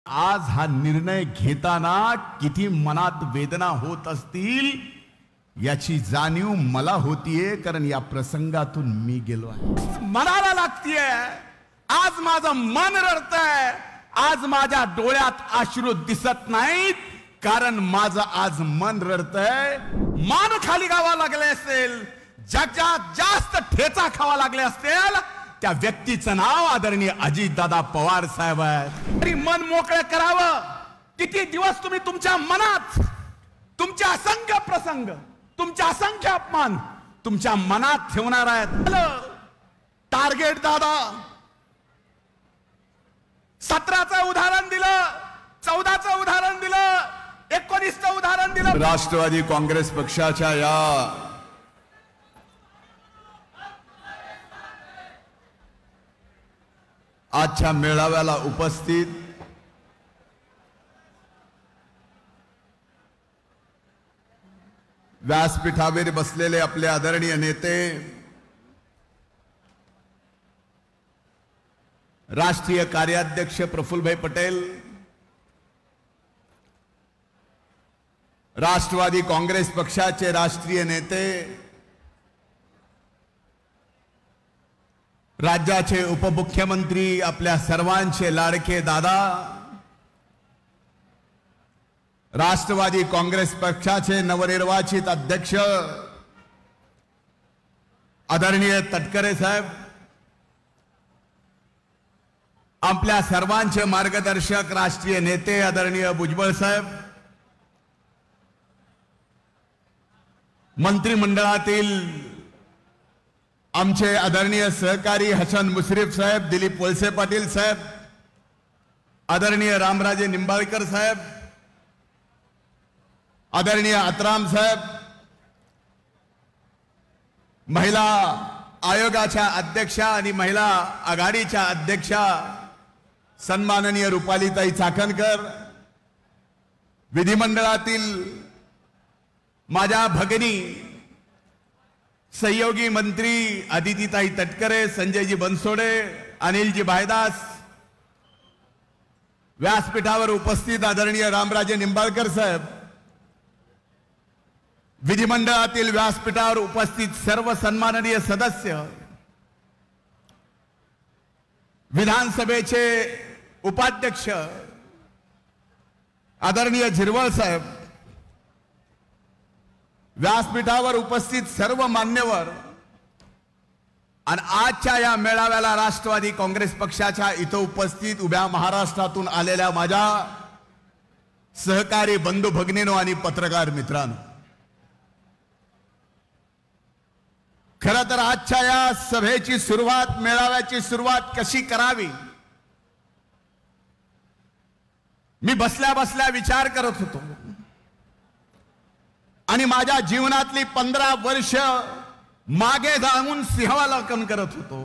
आज हा निर्णय घेताना किती मनात वेदना होत असतील याची जाणीव मला होतीये, कारण या प्रसंगातून मी गेलो आहे। मनाला लागतीये, आज माझं मन रडतंय, आज माझ्या डोळ्यात अश्रू दिसत नाहीत, कारण माझं आज मन रडतंय। मान खाली गावा लागले असेल, जगात जास्त ठेचा खावा लागले असतील, त्या व्यक्तीचं नाव आदरणीय अजितदादा पवार साहेब आहेत। तरी मन मोकळं करावं। किती दिवस तुम्ही तुमच्या मनात तुमचे असंख्य प्रसंग, तुमचे असंख्य अपमान तुमच्या मनात ठेवणार आहेत। टार्गेट दादा 17चं उदाहरण दिलं, 14चं उदाहरण दिलं, 19चं उदाहरण दिलं। राष्ट्रवादी काँग्रेस पक्षाच्या या आजच्या मेळाव्याला उपस्थित व्यासपीठावर बसलेले आपले आदरणीय नेते, राष्ट्रीय कार्याध्यक्ष प्रफुल्लभाई पटेल, राष्ट्रवादी काँग्रेस पक्षाचे राष्ट्रीय नेते, राज्याचे उपमुख्यमंत्री, आपल्या सर्वांचे लाडके दादा, राष्ट्रवादी काँग्रेस पक्षाचे नवनिर्वाचित अध्यक्ष आदरणीय तटकरे साहेब, आपल्या सर्वांचे मार्गदर्शक राष्ट्रीय नेते आदरणीय भुजबळ साहेब, मंत्रिमंडळातील आमचे आदरणीय सहकारी हसन मुश्रीफ साहेब, दिलीप वळसे पाटील साहेब, आदरणीय रामराजे निंबाळकर साहेब, आदरणीय अतराम साहेब, महिला आयोगाच्या अध्यक्षा आणि महिला आघाडीच्या अध्यक्षा सन्माननीय रुपालीताई चाकणकर, विधिमंडळातील माझ्या भगिनी सहयोगी मंत्री अदितीताई तटकरे, संजयजी बनसोडे, अनिलजी भायदास, व्यासपीठावर उपस्थित आदरणीय रामराजे निंबाळकर साहेब, विधिमंडळातील व्यासपीठावर उपस्थित सर्व सन्माननीय सदस्य, विधानसभेचे उपाध्यक्ष आदरणीय झिरवळ साहेब, व्यासपीठावर उपस्थित सर्व मान्यवर आणि आजच्या या मेळाव्याला राष्ट्रवादी काँग्रेस पक्षाच्या इथं उपस्थित उभ्या महाराष्ट्रातून आलेल्या माझ्या सहकारी बंधू भगिनींनो आणि पत्रकार मित्रांनो, खरं तर आजच्या या सभेची सुरुवात, मेळाव्याची सुरुवात कशी करावी, मी बसल्या बसल्या विचार करत होतो आणि माझ्या जीवनातली 15 वर्ष मागे जाऊन सिंहावलोकन करत होतो।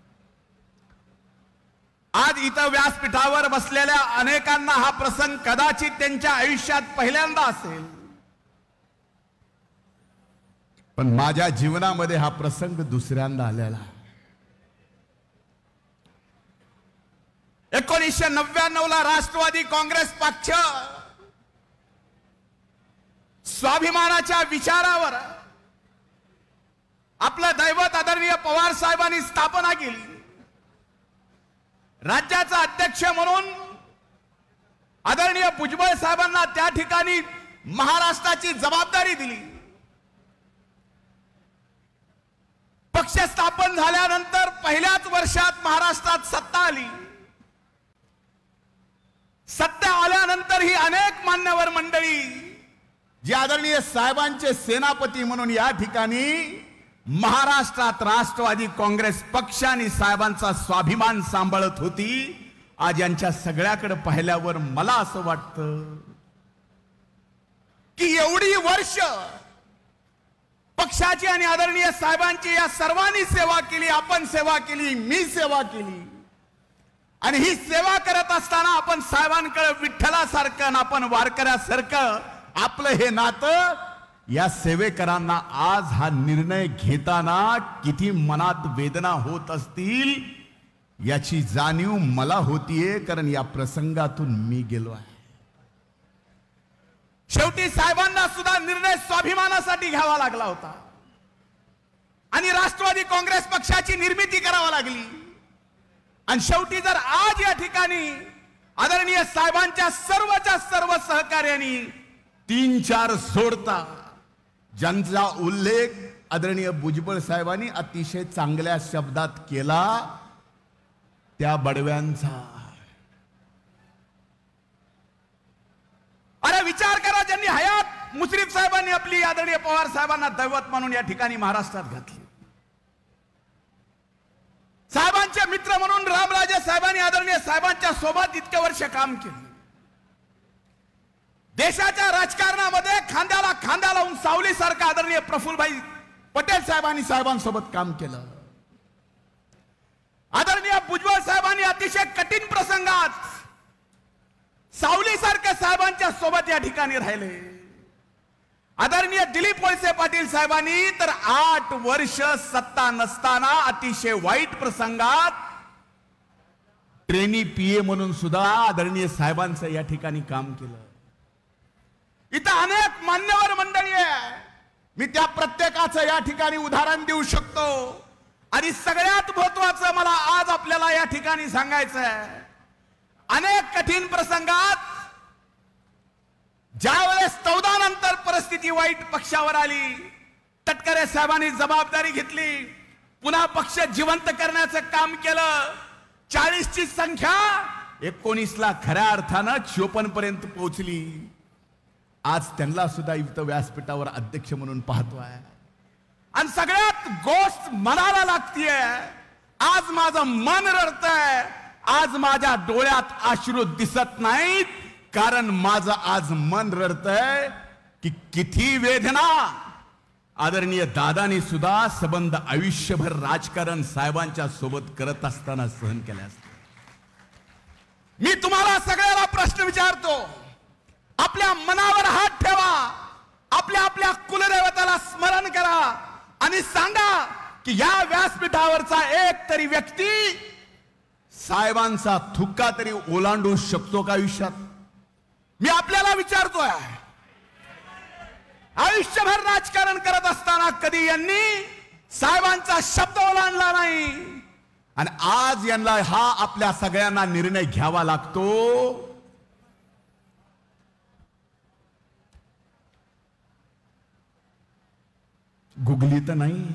आज इथं व्यासपीठावर बसलेल्या अनेकांना हा प्रसंग कदाचित त्यांच्या आयुष्यात पहिल्यांदा असेल, पण माझ्या जीवनामध्ये हा प्रसंग दुसऱ्यांदा आलेला। 1999 ला राष्ट्रवादी काँग्रेस पक्ष स्वाभिमानाच्या विचारावर आपलं दैवत आदरणीय पवार साहेबांनी स्थापना केली। राज्याचा अध्यक्ष म्हणून आदरणीय भुजबळ साहेबांना त्या ठिकाणी महाराष्ट्राची जबाबदारी दिली। पक्ष स्थापन झाल्यानंतर पहिल्याच वर्षात महाराष्ट्रात सत्ता आली। सत्ता आल्यानंतर ही अनेक मान्यवर मंडळी जी आदरणीय साहेबांचे सेनापती म्हणून या ठिकाणी महाराष्ट्रात राष्ट्रवादी काँग्रेस पक्ष आणि साहेबांचा स्वाभिमान सांभाळत होती, आज यांच्या सगळ्याकडे पाहिल्यावर मला असं वाटतं की एवढी वर्ष पक्षाची आणि आदरणीय साहेबांची या सर्वांनी सेवा केली, आपण सेवा केली, मी सेवा केली, आणि ही सेवा करत असताना आपण साहेबांकडे विठ्ठलासारखं, आपण वारकऱ्यासारखं आपलं हे नातं, या सेवेकरांना आज हा निर्णय घेताना किती मनात वेदना होत असतील याची जाणीव मला होतीये, कारण या प्रसंगातून मी गेलो आहे. शेवटी साहेबांना सुद्धा निर्णय स्वाभिमानासाठी घ्यावा लागला होता आणि राष्ट्रवादी काँग्रेस पक्षाची निर्मिती करावी लागली. आणि शेवटी जर आज या ठिकाणी आदरणीय साहेबांच्या सर्वच्या सर्व सहकार्यांनी 3-4 सोडता, ज्यांचा उल्लेख आदरणीय भुजबळ साहेबांनी अतिशय चांगल्या शब्दात केला, त्या बडव्यांचा अरे विचार करा, ज्यांनी हयात मुश्रीफ साहेबांनी आपली आदरणीय पवार साहेबांना दैवत म्हणून या ठिकाणी महाराष्ट्रात घातली. साहेबांचे मित्र म्हणून रामराजे साहेबांनी आदरणीय साहेबांच्या सोबत इतके वर्ष काम केले. देशाच्या राजकारणामध्ये खांद्याला खांदा लावून सावलीसारखा आदरणीय प्रफुल्लभाई पटेल साहेबांनी साहेबांसोबत काम केलं. आदरणीय भुजबळ साहेबांनी अतिशय कठीण प्रसंगात सावलीसारख्या साहेबांच्या सोबत या ठिकाणी राहिले. आदरणीय दिलीप वळसे पाटील साहेबांनी तर 8 वर्ष सत्ता नसताना अतिशय वाईट प्रसंगात ट्रेनी पीए म्हणून सुद्धा आदरणीय साहेबांचं या ठिकाणी काम केलं. इथं अनेक मान्यवर मंडळी आहे, मी त्या प्रत्येकाचं या ठिकाणी उदाहरण देऊ शकतो. आणि सगळ्यात महत्वाचं मला आज आपल्याला या ठिकाणी सांगायचं आहे, अनेक कठीण प्रसंगात ज्यावेळेस 14 नंतर परिस्थिती वाईट पक्षावर आली, तटकरे साहेबांनी जबाबदारी घेतली, पुन्हा पक्ष जिवंत करण्याचं काम केलं. 40 ची संख्या 19 ला खऱ्या अर्थानं 54 पर्यंत पोहोचली. आज त्यांना सुद्धा इथं व्यासपीठावर अध्यक्ष म्हणून पाहतोय. आणि सगळ्यात गोष्ट मनाला लागतीये, आज माझं मन रडतंय, आज माझ्या डोळ्यात अश्रू दिसत नाहीत, कारण माझं आज मन रडतंय की किती वेदना आदरणीय दादानी सुद्धा संबंध आयुष्यभर राजकारण साहेबांच्या सोबत करत असताना सहन केल्या असतात. मी तुम्हाला सगळ्याला प्रश्न विचारतो, आपल्या मनावर हात ठेवा, आपल्या आपल्या कुलदेवताला स्मरण करा आणि सांगा की या व्यासपीठावरचा एक तरी व्यक्ती साहेबांचा थुक्का तरी ओलांडू शकतो का आयुष्यात? मी आपल्याला विचारतोय. आयुष्यभर राजकारण करत असताना कधी यांनी साहेबांचा शब्द ओलांडला नाही, आणि आज यांना हा आपल्या सगळ्यांना निर्णय घ्यावा लागतो. गुगली तर नाही.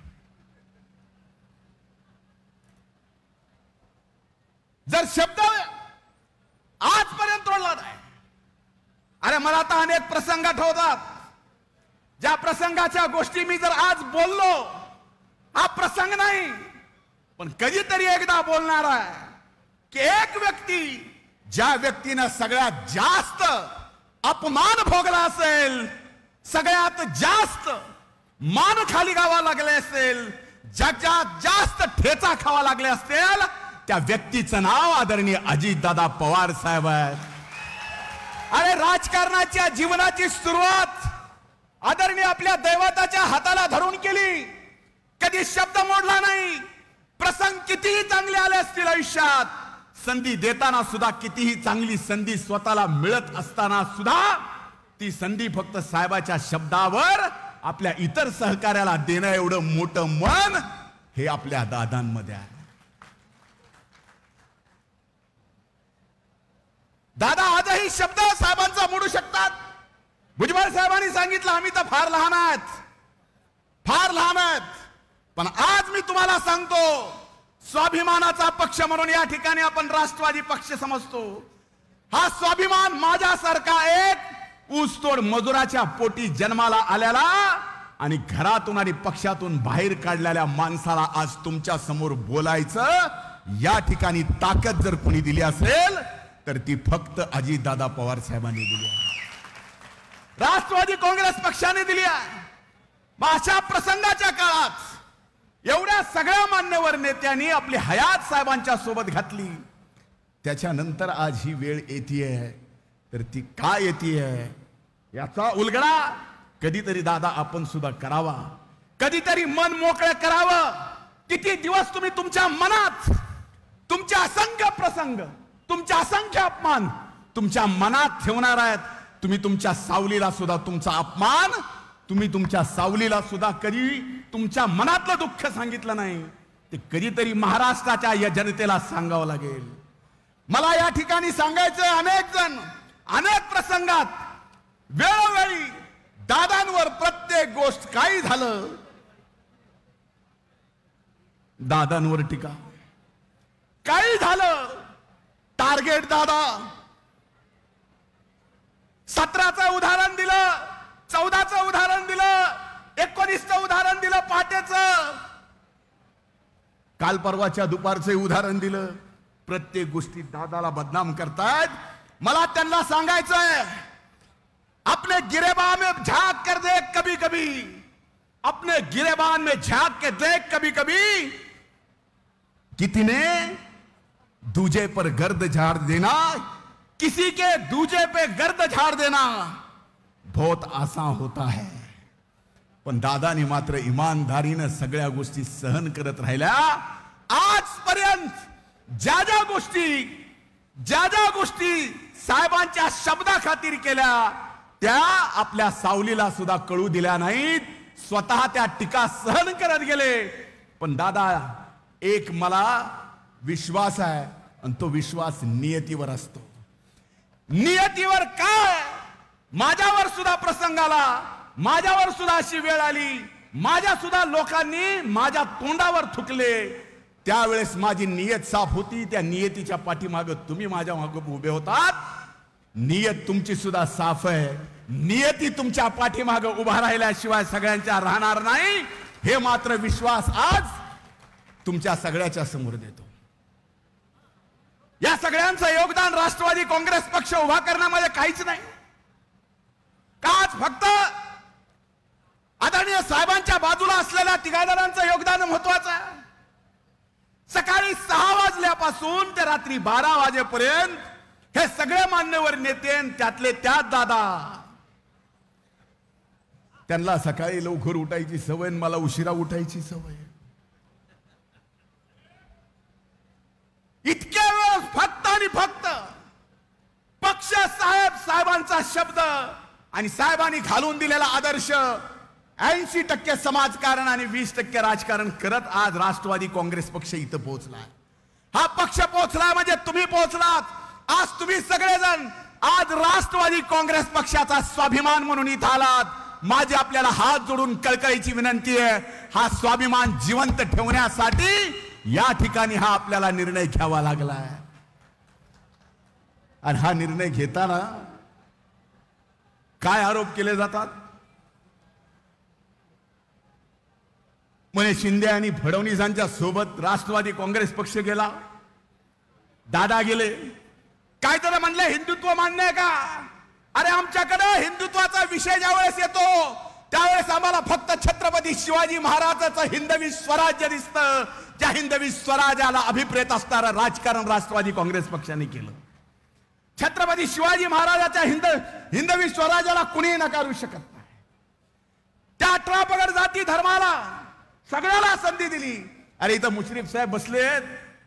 जर शब्द आजपर्यंत तोडला नाही, अरे मला तर अनेक प्रसंग आठवतात, ज्या प्रसंगाच्या गोष्टी मी जर आज बोललो, हा प्रसंग नाही पण कधीतरी एकदा बोलणार आहे की एक व्यक्ती, ज्या व्यक्तीने सगळ्यात जास्त अपमान भोगला असेल, सगळ्यात जास्त मान खाली गावा लागले असेल, जगात जास्त ठेचा खावा लागले असतील, त्या व्यक्तीचं नाव आदरणीय अजितदादा पवार साहेब आहेत. अरे राजकारणाच्या जीवनाची सुरुवात आदरणीय आपल्या दैवताच्या हाताला धरून केली, कधी शब्द मोडला नाही. प्रसंग कितीही चांगले आले असतील आयुष्यात, संधी देताना सुद्धा कितीही चांगली संधी स्वतःला मिळत असताना सुद्धा ती संधी फक्त साहेबाच्या शब्दावर आपल्या इतर सहकार्याला देणं एवढं मोठं मन हे आपल्या दादांमध्ये आहे. दादा आजही शब्द साहेबांचा मोडू शकतात. भुजबळ साहेबांनी सांगितलं आम्ही तर फार लहान आहेत, फार लहान आहेत, पण आज मी तुम्हाला सांगतो, स्वाभिमानाचा पक्ष म्हणून या ठिकाणी आपण राष्ट्रवादी पक्ष समजतो. हा स्वाभिमान माझ्यासारखा एक ऊसतोड मजुराच्या पोटी जन्माला आलेला आणि घरातून आणि पक्षातून बाहेर काढलेल्या माणसाला आज तुमच्या समोर बोलायचं या ठिकाणी ताकद जर कोणी दिली असेल तर ती फक्त अजितदादा पवार साहेबांनी दिली आहे, राष्ट्रवादी काँग्रेस पक्षाने दिली आहे. अशा प्रसंगाच्या काळात एवढ्या सगळ्या मान्यवर नेत्यांनी आपली हयात साहेबांच्या सोबत घातली. त्याच्यानंतर आज ही वेळ येतीये, तर ती का येतीये याचा उलगडा कधीतरी दादा आपण सुद्धा करावा, कधीतरी मन मोकळं करावं. किती दिवस तुम्ही तुमच्या मनात तुमचे असंख्य प्रसंग, तुमचे असंख्य अपमान तुमच्या मनात ठेवणार आहेत. तुम्ही तुमच्या सावलीला सुद्धा तुमचा अपमान, तुम्ही तुमच्या सावलीला सुद्धा कधी तुमच्या मनातलं दुःख सांगितलं नाही. ते कधीतरी महाराष्ट्राच्या या जनतेला सांगावं लागेल. मला या ठिकाणी सांगायचं, अनेक जण अनेक प्रसंगात वेळोवेळी दादांवर प्रत्येक गोष्ट काही झालं, दादांवर टीका, काही झालं टार्गेट दादा. 17चं उदाहरण दिलं, 14चं उदाहरण दिलं, 19चं उदाहरण दिलं, पहाटेचं, काल परवाच्या दुपारचे उदाहरण दिलं. प्रत्येक गोष्टी दादाला बदनाम करतायत. मला त्यांना सांगायचंय, अपने गिरेबान में झांक कर देख कभी कभी, अपने गिरेबान में झांक के देख कभी कभी, कितने दूजे पर गर्द झाड़ देना, किसी के दूजे पे गर्द झाड़ देना बहुत आसान होता है. पण दादाने मात्र इमानदारीने सगळ्या गोष्टी सहन करत राहिल्या. आजपर्यंत ज्या ज्या गोष्टी साहेबांच्या शब्दा खातीर केल्या, त्या आपल्या सावलीला सुद्धा कळू दिल्या नाहीत. स्वतः त्या टीका सहन करत गेले. पण दादा, एक मला विश्वास आहे, आणि तो विश्वास नियतीवर असतो. नियतीवर काय? माझ्यावर सुद्धा प्रसंग आला, माझ्यावर सुद्धा अशी वेळ आली, माझ्या सुद्धा लोकांनी माझ्या तोंडावर थुकले. त्यावेळेस माझी नियत साफ होती. त्या नियतीच्या पाठीमागे तुम्ही माझ्या मागे उभे होतात. नियत तुमची सुद्धा साफ आहे. नियती तुमच्या पाठीमागे उभा राहिल्याशिवाय सगळ्यांच्या राहणार नाही. हे मात्र विश्वास आज तुमच्या सगळ्याच्या समोर देतो. या सगळ्यांचं योगदान राष्ट्रवादी काँग्रेस पक्ष उभा करण्यामध्ये काहीच नाही. काच फक्त आदरणीय साहेबांच्या बाजूला असलेल्या तिघाजणांचं योगदान महत्वाचं आहे. सकाळी 6 वाजल्यापासून ते रात्री 12 वाजेपर्यंत हे सगळे मान्यवर नेते, त्यातले त्यात दादा, त्यांना सकाळी लवकर उठायची सवय, मला उशिरा उठायची सवय. इतक्या वेळ फक्त आणि फक्त पक्ष साहेबांचा शब्द आणि साहेबांनी घालून दिलेला आदर्श, 80% समाजकारण आणि 20% राजकारण करत आज राष्ट्रवादी काँग्रेस पक्ष इथं पोहोचला. हा पक्ष पोहोचला म्हणजे तुम्ही पोहोचलात. आज तुम्ही सगळेजण आज राष्ट्रवादी काँग्रेस पक्षाचा स्वाभिमान म्हणून इथं आलात. माझी आपल्याला हात जोडून कळकळीची विनंती आहे, हा स्वाभिमान जिवंत ठेवण्यासाठी या ठिकाणी हा आपल्याला निर्णय घ्यावा लागलाय. आणि हा निर्णय घेताना काय आरोप केले जातात? म्हणे शिंदे आणि फडणवीसांच्या सोबत राष्ट्रवादी काँग्रेस पक्ष गेला, दादा गेले. काय तर म्हणले हिंदुत्व मान्य आहे का? अरे आमच्याकडे हिंदुत्वाचा विषय ज्यावेळेस येतो त्यावेळेस आम्हाला फक्त छत्रपती शिवाजी महाराजांचं हिंदवी स्वराज्य दिसतं. त्या हिंदवी स्वराज्याला अभिप्रेत असणारं राजकारण राष्ट्रवादी काँग्रेस पक्षाने केलं. छत्रपती शिवाजी महाराजांच्या हिंदवी स्वराज्याला कुणीही नकारू शकत नाही. त्या 18 पगड जाती धर्माला सगळ्याला संधी दिली. अरे इथं मुश्रीफ साहेब बसलेत,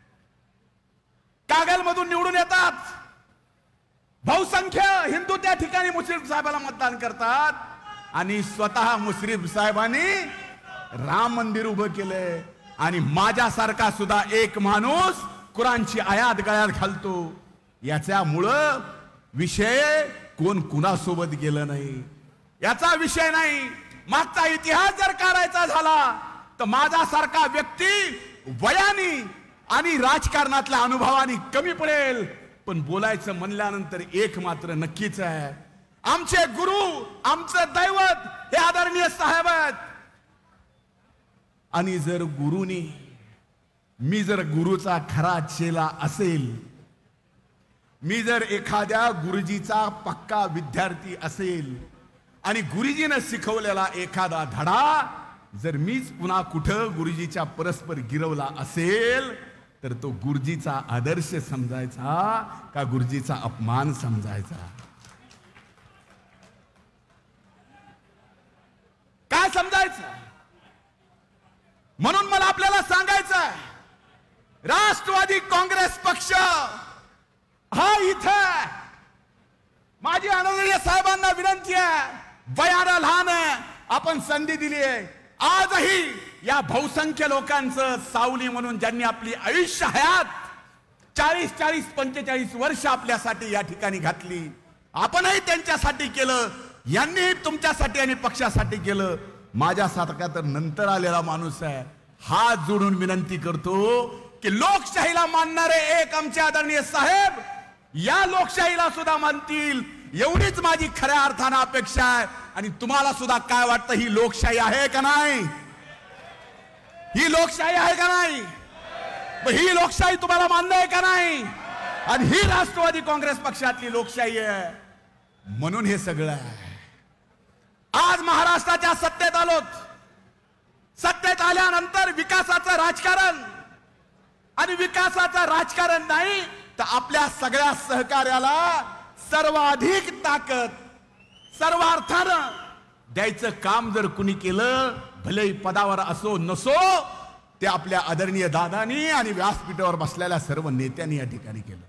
कागलमधून निवडून येतात, बहुसंख्य हिंदू त्या ठिकाणी मुश्रीफ साहेबाला मतदान करतात. आणि स्वतः मुश्रीफ साहेबांनी राम मंदिर उभं केलंय. आणि माझ्यासारखा सुद्धा एक माणूस कुराणची आयात गळ्यात घालतो. याच्यामुळं विषय कोण कुणासोबत गेलं नाही याचा विषय नाही. मागचा इतिहास जर काढायचा झाला तर माझ्यासारखा व्यक्ती वयाने आणि राजकारणातल्या अनुभवाने कमी पडेल. पण बोलायचं म्हणल्यानंतर एक मात्र नक्कीच आहे, आमचे गुरु, आमचं दैवत हे आदरणीय साहेब आहेत. आणि जर गुरुनी, मी जर गुरुचा खरा चेला असेल, मी जर एखाद्या गुरुजीचा पक्का विद्यार्थी असेल आणि गुरुजीने शिकवलेला एखादा धडा जर मीच पुन्हा कुठं गुरुजीच्या परस्पर गिरवला असेल तर तो गुरुजीचा आदर्श समजायचा का गुरुजीचा अपमान समजायचा? काय समजायचं? म्हणून मला आपल्याला सांगायचं आहे, राष्ट्रवादी काँग्रेस पक्ष हा इथे माझी आनंदीय साहेबांना विनंती आहे, वयाला लहान आहे, आपण संधी दिली आहे. आजही या बहुसंख्य लोकांचं सावली म्हणून ज्यांनी आपली आयुष्य हयात 40-45 वर्ष आपल्यासाठी या ठिकाणी घातली, आपणही त्यांच्यासाठी केलं, यांनी तुमच्यासाठी आणि पक्षासाठी केलं. माझ्यासारखा तर नंतर आलेला माणूस आहे, हात जोडून विनंती करतो की लोकशाहीला मानणारे एक आमचे आदरणीय साहेब या लोकशाहीला सुद्धा मानतील, एवढीच माझी खऱ्या अर्थानं अपेक्षा आहे. आणि तुम्हाला सुद्धा काय वाटतं, ही लोकशाही आहे का नाही? ही लोकशाही आहे का नाही? ही लोकशाही तुम्हाला मान्य आहे का नाही? आणि ही राष्ट्रवादी काँग्रेस पक्षातली लोकशाही आहे, म्हणून हे सगळं आहे. आज महाराष्ट्राच्या सत्तेत आलोत. सत्तेत आल्यानंतर विकासाचं राजकारण, आणि विकासाचं राजकारण नाही तर आपल्या सगळ्या सहकार्याला सर्वाधिक ताकद सर्व अर्थानं द्यायचं काम जर कुणी केलं, भले पदावर असो नसो, ते आपल्या आदरणीय दादांनी आणि व्यासपीठावर बसलेल्या सर्व नेत्यांनी या ठिकाणी केलं.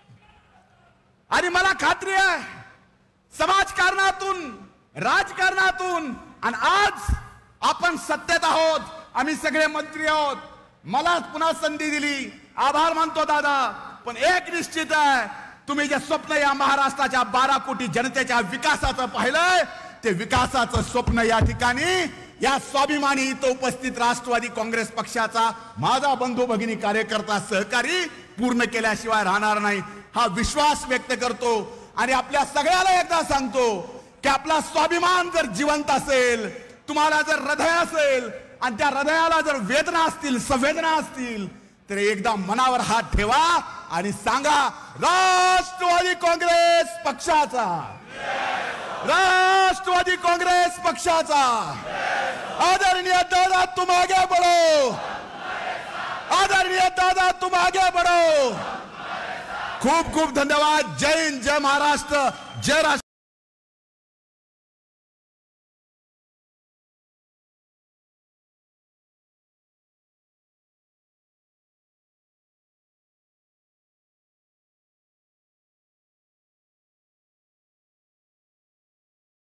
आणि मला खात्री आहे समाजकारणातून, राजकारणातून, आणि आज आपण सत्तेत आहोत, आम्ही सगळे मंत्री आहोत, मला पुन्हा संधी दिली, आभार मानतो दादा. पण एक निश्चित आहे, तुम्ही जे स्वप्न या महाराष्ट्राच्या 12 कोटी जनतेच्या विकासाचं पाहिलंय, ते विकासाचं स्वप्न या ठिकाणी या स्वाभिमानी इथं उपस्थित राष्ट्रवादी काँग्रेस पक्षाचा माझा बंधू भगिनी कार्यकर्ता सहकारी पूर्ण केल्याशिवाय राहणार नाही, हा विश्वास व्यक्त करतो. आणि आपल्या सगळ्याला एकदा सांगतो की आपला स्वाभिमान जर जिवंत असेल, तुम्हाला जर हृदय असेल आणि त्या हृदयाला जर वेदना असतील, संवेदना असतील, तर एकदा मनावर हात ठेवा आणि सांगा, राष्ट्रवादी काँग्रेस पक्षाचा, राष्ट्रवादी काँग्रेस पक्षाचा आदरणीय दादा तुम आगे बढ़ो, आदरणीय दादा तुम आगे बढ़ो. खूप खूप धन्यवाद. जय हिंद, जय महाराष्ट्र, जय राष्ट्र.